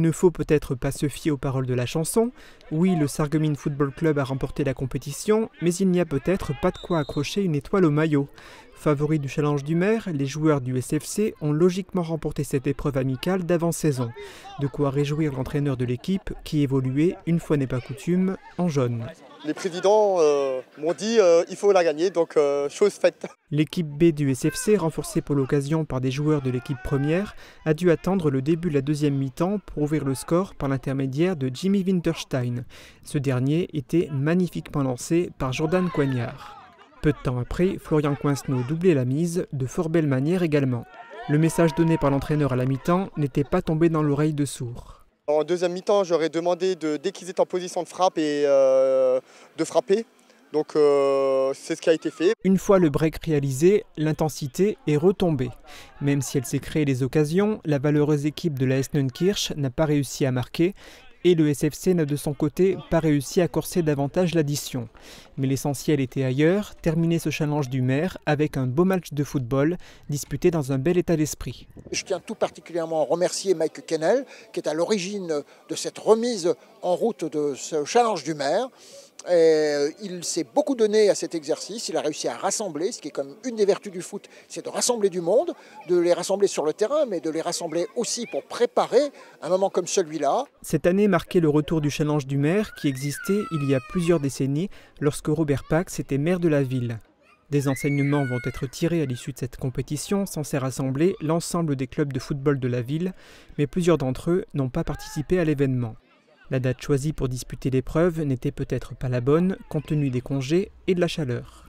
ne faut peut-être pas se fier aux paroles de la chanson. Oui, le Sarreguemines Football Club a remporté la compétition, mais il n'y a peut-être pas de quoi accrocher une étoile au maillot. Favoris du challenge du maire, les joueurs du SFC ont logiquement remporté cette épreuve amicale d'avant-saison. De quoi réjouir l'entraîneur de l'équipe qui évoluait, une fois n'est pas coutume, en jaune. Les présidents m'ont dit il faut la gagner, donc chose faite. L'équipe B du SFC, renforcée pour l'occasion par des joueurs de l'équipe première, a dû attendre le début de la deuxième mi-temps pour ouvrir le score par l'intermédiaire de Jimmy Winterstein. Ce dernier était magnifiquement lancé par Jordan Coignard. Peu de temps après, Florian Coincenot doublait la mise, de fort belle manière également. Le message donné par l'entraîneur à la mi-temps n'était pas tombé dans l'oreille de sourd. En deuxième mi-temps, j'aurais demandé, dès qu'ils étaient en position de frappe, de frapper. Donc c'est ce qui a été fait. Une fois le break réalisé, l'intensité est retombée. Même si elle s'est créée les occasions, la valeureuse équipe de la l'AS Neunkirch n'a pas réussi à marquer et le SFC n'a de son côté pas réussi à corser davantage l'addition. Mais l'essentiel était ailleurs, terminer ce challenge du maire avec un beau match de football disputé dans un bel état d'esprit. Je tiens tout particulièrement à remercier Mike Kennel qui est à l'origine de cette remise en route de ce challenge du maire. Il s'est beaucoup donné à cet exercice, il a réussi à rassembler, ce qui est comme une des vertus du foot, c'est de rassembler du monde, de les rassembler sur le terrain, mais de les rassembler aussi pour préparer un moment comme celui-là. Cette année marquait le retour du challenge du maire qui existait il y a plusieurs décennies lorsque Robert Pax était maire de la ville. Des enseignements vont être tirés à l'issue de cette compétition censée rassembler l'ensemble des clubs de football de la ville, mais plusieurs d'entre eux n'ont pas participé à l'événement. La date choisie pour disputer l'épreuve n'était peut-être pas la bonne, compte tenu des congés et de la chaleur.